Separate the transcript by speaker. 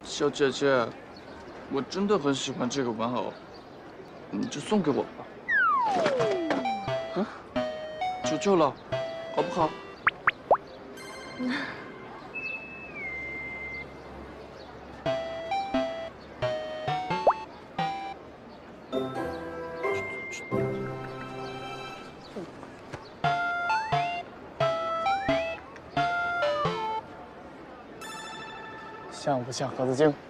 Speaker 1: 小姐姐，我真的很喜欢这个玩偶，你就送给我吧。啊，求求了，好不好？
Speaker 2: 像不像盒子精？